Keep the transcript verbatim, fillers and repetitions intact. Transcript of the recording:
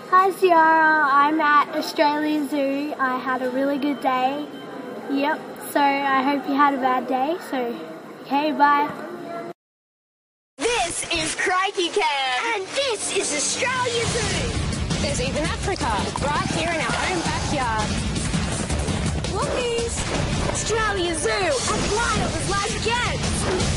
Hi Ciara, I'm at Australia Zoo. I had a really good day. Yep, so I hope you had a bad day. So, okay, bye. This is Crikey Camp. And this is Australia Zoo. There's even Africa, right here in our own backyard. Lookies! Australia Zoo, as wild as life gets.